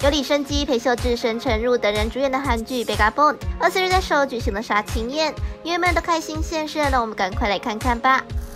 由李生基、裴秀智、申成儒等人主演的韩剧《Vagabond》24日在首尔举行了杀青宴，演员们都开心现身，让我们赶快来看看吧。